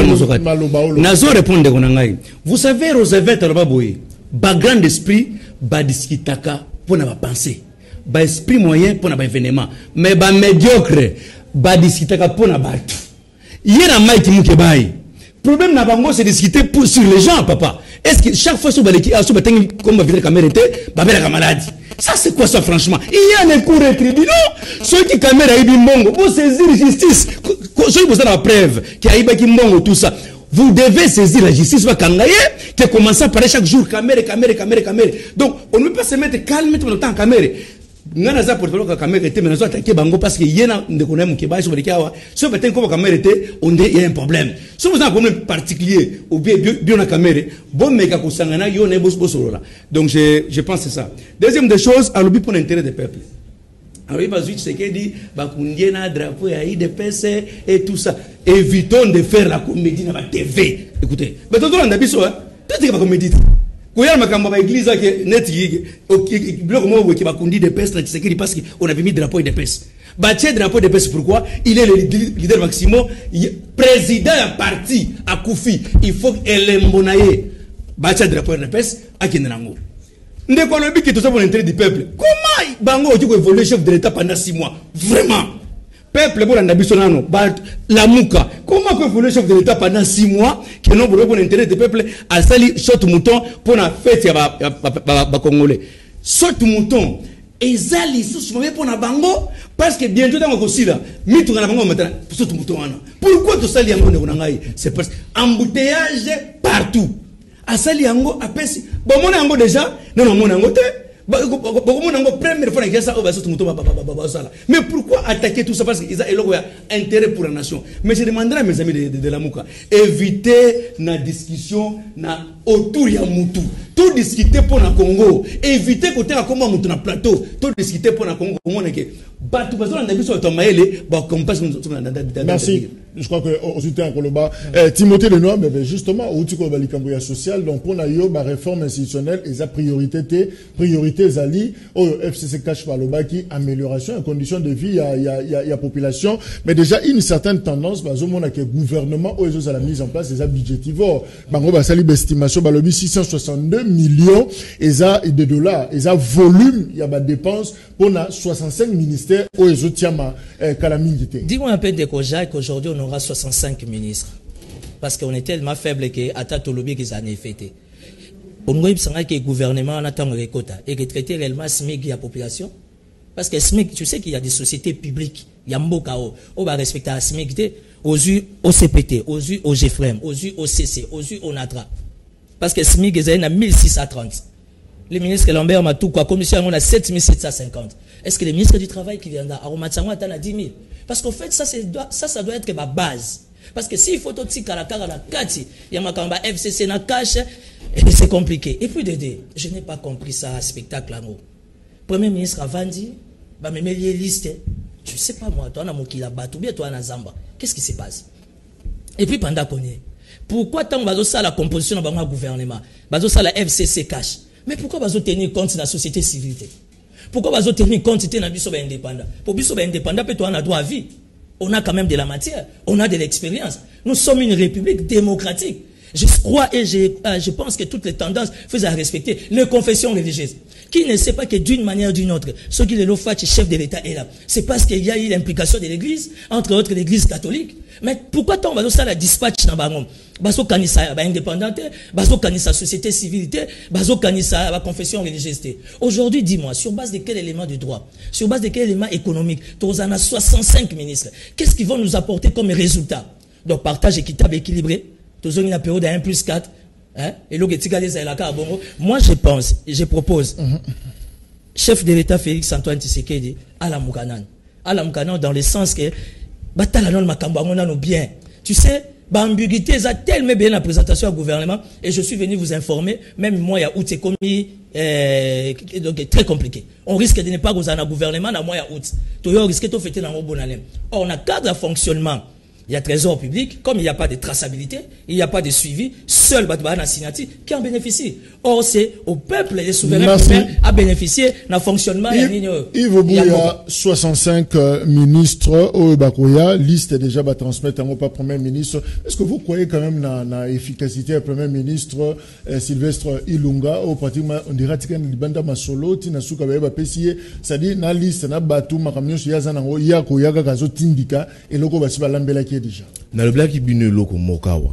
nazo répondre ko ngai. Vous savez Roosevelt alobaboye ba grand esprit ba diskitaka pona ba penser ba esprit moyen pona ba événement mais ba médiocre ba diskitaka pona batu yena Mike Mukebai. Problème na bango c'est discuter pour sur les gens papa. Est-ce que chaque fois sur baleki aso batengi comme ba vidre caméra était ba bela camarade. Ça c'est quoi ça franchement? Il y a un cours de tribunal. Ceux qui caméra ibi mbongo, vous saisir justice. Ceux qui vous avez la preuve qui a ibi mbongo tout ça. Vous devez saisir la justice va kangaye qui commence à parler chaque jour caméra caméra caméra caméra. Donc on ne peut pas se mettre calme tout le temps caméra. Ngana za portfolio ka caméra était mais attaquer bango parce que yena ndekona mukeba sur balikiawa. So baten ko caméra était on il y a un problème. Si vous avez un problème particulier ou bien bien la caméra, bon mega ko sangana yo ne boss boss là. Donc je je pense c'est ça. Deuxième des choses, à l'objet pour l'intérêt des peuples. Alors il va juste ce qu'il dit bakundiena drapeau ya I D P S et tout ça. Évitons de faire la comédie dans la T V. Écoutez, mais tout le monde a biso hein. Tout est pas comédie. Koya makamba ba église que net yi bloc mo qui bakundi de peste na Tshisekedi parce qu'on avait mis drapeau de peste. Bâtir drapeau de peste pourquoi? Il est le leader maximum, président du parti à Koufi. Il faut elembonaye. Bâtir drapeau de peste à Kinrango. Ndeko lobi qui tout ça pour l'intérêt du peuple. Comment bango tu ko évoluer chef de l'état pendant six mois? Vraiment. Peuple pour l'ambisonano, la mouka. Comment peut évoluer chef de l'état pendant six mois qui n'ont pas pour l'intérêt du peuple à sali shot mouton pour la fête ya ba congolais. Shot mouton. Ezali sous mais pour na bango parce que bientôt dans aussi là, mitu na bango maintenant shot mouton ana. Pourquoi tout ça li yango ndeko ngai? C'est parce embouteillage partout. Asali yango apesi. Bon mon yango déjà, non non mon yango te. Mais pourquoi attaquer tout ça? Parce qu'ils ont intérêt pour la nation. Mais je demanderai à mes amis de, de, de la Mouka, évitez la discussion na autour de Moutou. Tout discuter pour le Congo. Évitez que tu aies un Moutou na plateau. Tout discuter pour le Congo. Merci. Je crois que au soutien à Koloba, Timothée Lenoir, mais justement, au Tiko Balikambouya social, donc pour la réforme institutionnelle, et sa priorité, priorité Zali, au F C C cache Baloba qui amélioration en conditions de vie, il y a, il y a, il y a population, mais déjà une certaine tendance, bah, au monde que le gouvernement, aux à la mise en place des budgétivores, bango bah, sali estimation, balobi six cent soixante-deux millions, et ça, de dollars, et ça volume, il y a des dépenses pour na soixante-cinq ministères, aux Tiama, Kalamingité. Dis-moi un peu de Kojak, qu'aujourd'hui on aura soixante-cinq ministres. Parce qu'on est tellement faible que Ata Tolobi qui s'en est fêté. On voit que le gouvernement attend le quota et que traiter réellement S M I C la population. Parce que S M I C, tu sais qu'il y a des sociétés publiques, il y a Mbokao, on va respecter la S M I C, aux U au C P T, aux U au G F R E M, aux U au C C, aux U au NATRA. Parce que S M I C, il y a mille six cent trente. Le ministre Lambert m'a tout quoi, commission, on a sept mille sept cent cinquante. Est-ce que le ministre du Travail qui viendra, à Romatsango, attend à dix mille? Parce qu'en fait, ça, ça, ça doit être ma base. Parce que s'il faut tout ce la cara la kati, il y a ma kamba F C C na cache, c'est compliqué. Et puis Dédé, je n'ai pas compris ça, spectacle là. Premier ministre a vendu, bah me met liste. Je sais pas moi, toi on a mon kila bat ou bien toi on a Zamba. Qu'est-ce qui se passe? Et puis pendant qu'on est, pourquoi tant bazo ça la composition dans le gouvernement, bazo ça la F C C cache. Mais pourquoi bazo tenir compte de la société civile? Pourquoi bazo tenir compte de la biso ba indépendant? Pour biso ba indépendant, peut toi on a droit à vie. On a quand même de la matière, on a de l'expérience. Nous sommes une république démocratique. Je crois et je, euh, je pense que toutes les tendances faisent à respecter les confessions religieuses. Qui ne sait pas que d'une manière ou d'une autre, ce qui est le chef de l'État est là. C'est parce qu'il y a eu l'implication de l'Église, entre autres l'Église catholique. Mais pourquoi tant on va ça la dispatch dans Bangon? Baso kanisa ba indépendante, baso kanisa société civilité, baso kanisa la confession religieuse. Aujourd'hui, dis-moi, sur base de quel élément de droit, sur base de quel élément économique, tu as soixante-cinq ministres. Qu'est-ce qu'ils vont nous apporter comme résultat? Donc partage équitable, équilibré. Tu as une période à un plus quatre. Hein? Et là, moi, je pense, et je propose, mm-hmm. chef de l'État Félix Antoine Tshisekedi, à la Moukanan. À la Moukanan, dans le sens que, bien. Tu sais, L'ambiguïté, ça a tellement bien la présentation au gouvernement, et je suis venu vous informer, même moi, il y a août, c'est commis, euh, donc très compliqué. On risque de ne pas vous en avoir gouvernement, dans moi, il y a août. On risque de fêter dans le bon année. Or, on a cadre de fonctionnement. Il y a trésor public, comme il n'y a pas de traçabilité, il n'y a pas de suivi, seul Batouba Signati qui en bénéficie. Or, c'est au peuple et les souverains à bénéficier d'un fonctionnement. Il y a soixante-cinq ministres au Bakoya, liste déjà va transmettre à mon pas premier ministre. Est-ce que vous croyez quand même dans l'efficacité du premier ministre euh, Sylvestre Ilunga, au pratiquement, on dirait que Libanda Masolo, Tina Souka Beba Pessier, c'est-à-dire, na liste, na Batou, Makamyo, Yazanango, Yako, Yaga, Gazo, Tindika, et Loko Basiba Lambela qui déjà. Dans le blague qui bine loko mokawa.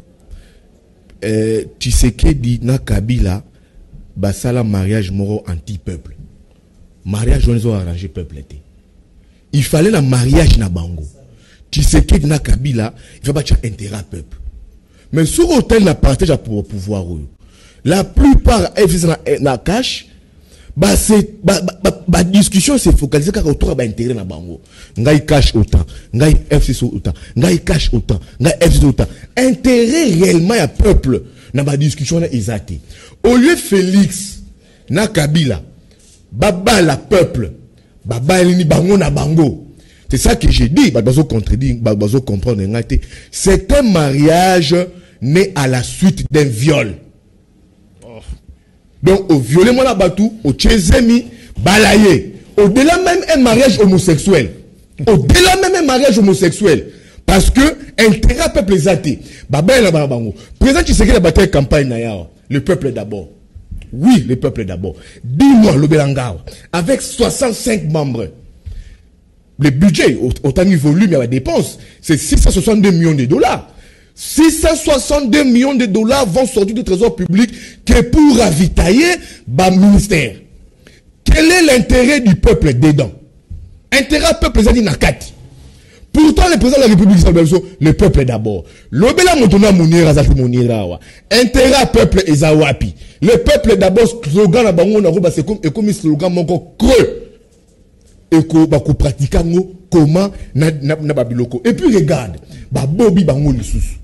Euh, tu sais que dit na Kabila, basala mariage moro anti-peuple. Mariage on les a arrangé peuple été. Il fallait un mariage na bango. Tu sais que na Kabila, il va battre intérêt à peuple. Mais sur hôtel na partage pour pouvoir. La plupart na cash. Bah c'est bah, bah, bah discussion c'est focalisé car autour bah intérêt na bango ngai cash autant ngai F C C autant ngai cash autant ngai F C C autant intérêt réellement ya peuple na ba discussion na exacté au lieu Félix na Kabila baba la peuple baba ni bango na bango c'est ça que j'ai dit bah bazo contredire bah bazo comprendre ngate c'est un mariage né à la suite d'un viol. Donc, au violer mon abatou, au tchezemi, balayer. Au-delà même un mariage homosexuel. Au-delà même un mariage homosexuel. Parce que, intérêt peuple exalté. Baba et la babango. Président tu sais que la bataille campagne naïa. Le peuple d'abord. Oui, le peuple d'abord. Dis-moi, le Belangao. Avec soixante-cinq membres. Le budget, autant de volume, il y a la dépense. C'est six cent soixante-deux millions de dollars. six cent soixante-deux millions de dollars vont sortir du trésor public que pour ravitailler le ministère. Quel est l'intérêt du peuple dedans? Intérêt du peuple, c'est Nakati. Pourtant, le président de la République, le peuple d'abord. L'obéla Montona Mounira, Zati Mounira. Intérêt du peuple, Ezawapi. Le peuple d'abord, slogan à Bango, c'est comme, et comme slogan, mon creux. Et qu'on va pratiquer comment, na babiloko. Et puis regarde, bah Bobby Bango le sous.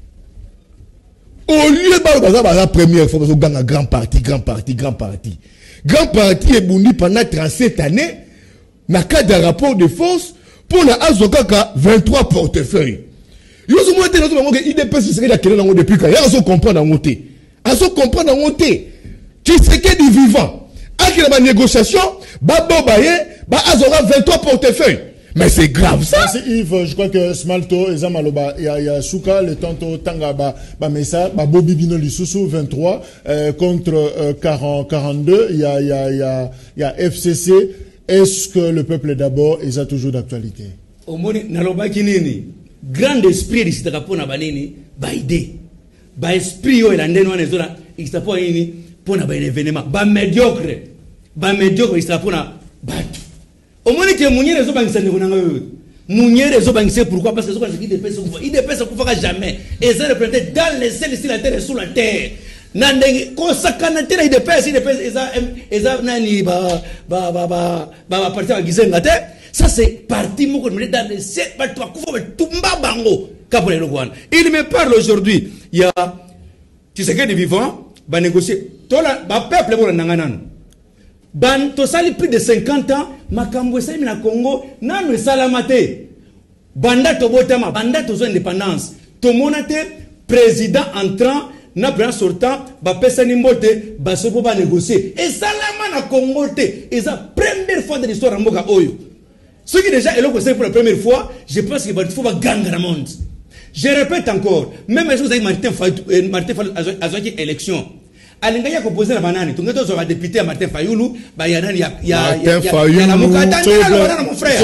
Au lieu de la première fois, on a grand parti, grand parti, grand parti. Grand parti est bouni pendant trente-sept années, dans le cadre d'un rapport de force, pour la Azokaka vingt-trois portefeuilles. Ils ont monté dans le I D P S serait la dans depuis quand ils ont compris dans monter. Ils ont compris dans monter. Qui c'est que du vivant. Avec la négociation, Babo Baye, bah Azora vingt-trois portefeuilles. Mais c'est grave ça. Merci Yves, je crois que Smalto, Ezamaloba, il y a, y a Souka, le Tanto Tanga, bah, bah, mais ça, bah, Bobby Bino Lisusu, vingt-trois, euh, contre, euh, quarante, quarante-deux, il y a, il y a, il y a, il y a F C C. Est-ce que le peuple est d'abord, ils ont toujours d'actualité? Au moins, Naloba Kinini, grand esprit de cette rapport n'a pas nini, bah, idée. Bah, esprit, oh, il a un dénois, il il s'est pas nini, pour un événement. Bah, médiocre. Bah, médiocre, il s'est pas na, bah, au moins que Mounier les autres Mounier les autres pourquoi parce que les autres I D P S I D P S ne fera jamais et ça représente dans les ciels ici la terre et sous la terre nandeng consacré terre I D P S I D P S eza eza nani ba ba ba ba ba parti à Gizenga te ça c'est parti moko dans les ciels ba toi kufa tumba bango kapole lokwana il me parle aujourd'hui il y a tu sais que des vivants ba négocier tola ba peuple bo nanganano ban tosali plus de cinquante ans makambo esali na Congo nanu esalamate banda tobotama banda tozo indépendance tomona te président entrant na président sortant ba pesani mbote ba sopo ba négocier esalama na Congo te eza première fois de l'histoire de mboka oyo ce qui déjà eloko c'est pour la première fois je pense que il faut ba ganga na monde je répète encore même chose avec Martin Fayulu Martin Fayulu azaki élection alinga ya composer la banane tunga tozo ba député Martin Fayulu ba ya nani ya ya ya la mukata na mon frère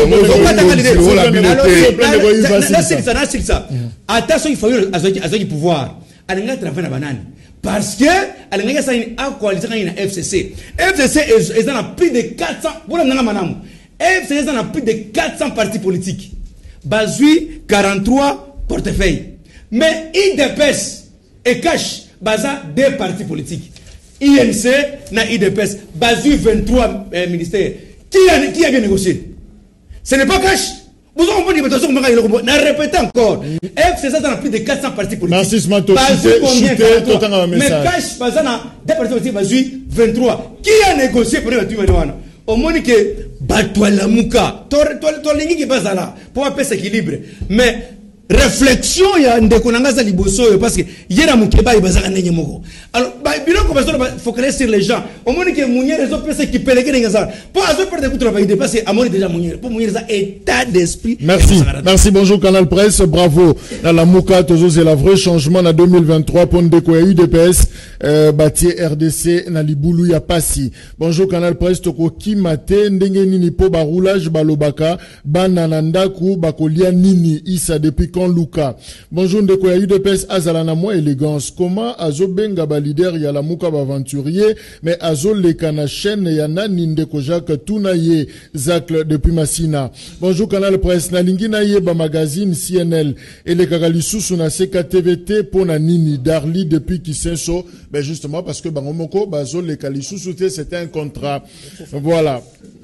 là c'est ça là c'est ça attention il Fayulu azaki azaki pouvoir alinga travailler na banane parce que alinga ya ça une coalition na F C C F C C est dans plus de quatre cents pour la manamu F C C est dans plus de quatre cents partis politiques bazui quarante-trois portefeuilles mais I D P S et cash baza deux partis politiques. I N C na I D P S, bazu vingt-trois euh, ministères. Qui a, qui a bien négocié? Ce n'est pas cash. Vous comprenez que vous avez répété encore. F C ça dans plus de quatre cents partis politiques. Merci Smanto. Mais cash pas ça des partis politiques vingt-trois. Qui a négocié pour le tuer Wana? Au moins que batwa la muka. Toi toi lingi qui passe là pour un peu s'équilibrer. Mais réflexion il y a ndeko nangaza liboso parce que yera mukeba ibazaka nenye moko. Alors ba biloko bazo focaliser sur les gens. Au moins que munye réseau pese qui peleke ngaza. Pour azo perdre coup travail de passer amoni déjà munye. Pour munye ça état d'esprit. Merci. Merci bonjour Canal Presse, bravo. Dans la muka tozo c'est la vrai changement en deux mille vingt-trois pour ndeko ya U D P S euh, bâti R D C na libulu ya pasi. Bonjour Canal Presse toko kimate ndenge nini po ba roulage balobaka banananda ku bakolia nini isa depuis quand Luka. Bonjour ndeko ya U D P S azala na moi élégance. Comment azo benga ba leader ya la muka ba aventurier mais azo leka na chaîne ya nani ndeko Jacques Tunaye Zacle depuis Massina. Bonjour Canal Presse na lingi na ye ba magazine C N L et les kagalisusu na C K T V T pour na nini Darli depuis Kisenso. Ben justement parce que bangomoko bazo leka lisusu c'était un contrat. Voilà.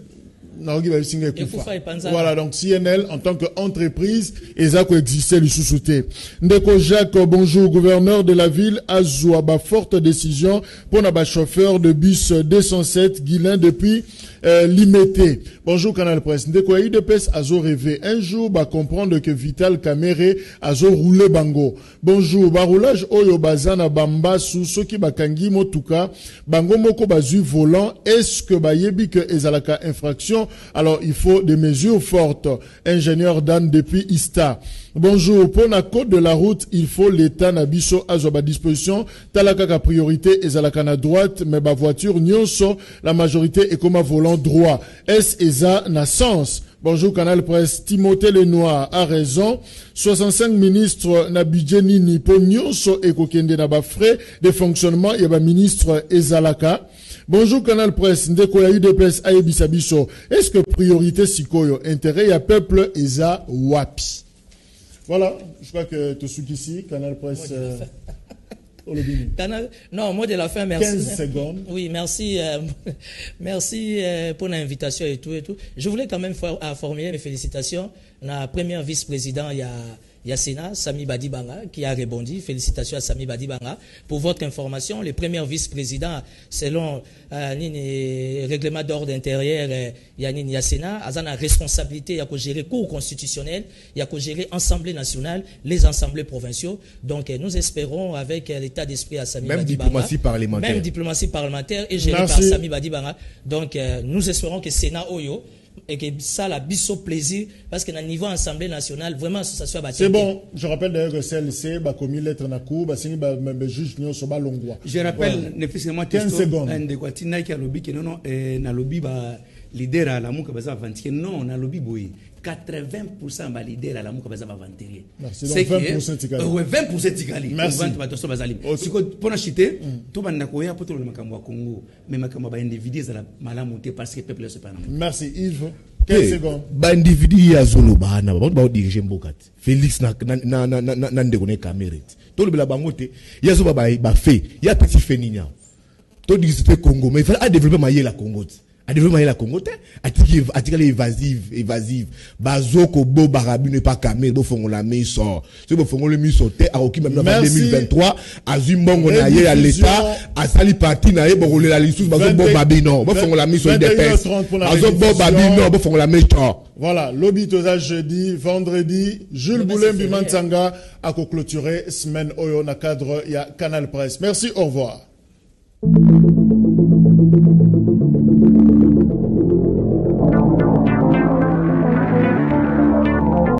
Voilà, donc C N L en tant qu'entreprise, et ça coexistait le sous-souté. Ndeko Jacques, bonjour, gouverneur de la ville, Azouaba, forte décision pour notre chauffeur de bus deux cent sept, Guilain, depuis euh, Limité. Bonjour, Canal Presse. Ndeko U D P S, Azo rêvé. Un jour, bah, comprendre que Vital Kamere, Azo roulé bango. Bonjour, bah, roulage, Oyo, Bazana, Bamba, sous, Soki, Bakangi, Motuka, Bango, Moko, Bazu, volant. Est-ce que, bah, yebi que Ezalaka infraction? Alors, il faut des mesures fortes. Ingénieur Dan depuis Ista. Bonjour. Pour la côte de la route, il faut l'État Nabiso à sa disposition. Talaka priorité et Zalaka na droite, mais ba voiture nyonso, la majorité est comme un volant droit. Est-ce Eza na sens? Bonjour Canal Presse. Timothée Lenoir a raison. soixante-cinq ministres na budget nini pour nyonso et kokende na ba frais de fonctionnement et ba ministre Ezalaka. Bonjour Canal Presse, ndeko ya U D P S ayebisa biso. Est-ce que priorité sikoyo intérêt ya peuple eza wapi? Voilà, je crois que tout ce ici Canal Presse euh, Canal, non, mot de la fin, merci. quinze secondes. Oui, merci, euh, merci euh, pour l'invitation et tout et tout. Je voulais quand même faire, formuler mes félicitations. La première vice-président, il y a Il y a Sénat, Sami Badibanga, qui a répondu. Félicitations à Sami Badibanga. Pour votre information, le premier vice-président, selon euh, le règlement d'ordre intérieur, il y a Nini Sénat, il y a la responsabilité, il y a que gérer cours constitutionnel, il y a que gérer Assemblée nationale, les assemblées provinciaux. Donc, nous espérons, avec l'état d'esprit à Sami même Badibanga. Diplomatie parlementaire. Même diplomatie parlementaire et gérée Merci. par Sami Badibanga. Donc, euh, nous espérons que Sénat Oyo, et que ça la biso plaisir parce que dans le niveau Assemblée nationale vraiment ça soit bâti. C'est bon, je rappelle d'ailleurs que C L C ba commis lettre na cour ba sini ba membe juge nyo so ba longwa. Je rappelle nécessairement quinze secondes. de quoi tina qui a lobby que non non na lobby ba leader à la muka baza vantier non na lobby boy quatre-vingts pour cent ba leader à la muka baza vantier. C'est vingt pour cent tikali. Ouais vingt pour cent tikali. Merci. vingt pour cent bazali. Siko pona chité to ba ndako ya poto le makambo ya Congo mais makambo ba individu za la malamu te parce que peuple se pas. Merci Yves. quinze secondes. Ba individu ya zolo bana ba ba diriger mbokati. Félix na na na na na ndeko ne caméra. To le bela bango te ya zo ba ba fait ya petit fait ninya. To discuter Congo mais il faut développer mailler la Congo. A développer la Congo te atiki atiki évasive évasive bazoko bo barabi ne pas caméra bo fongo la main sort. Ce bo fongo le mi sauter a oki même en deux mille vingt-trois azumbongo na ye à l'état a sali parti na ye bo la lissus bazo bo babi non bo fongo la mi sur des pes bazo bo babi non bo fongo la main sort. Voilà, lobby toza jeudi, vendredi, Jules Boulem Bimansanga a clôturé semaine oyo na cadre ya Canal Presse. Merci, au revoir.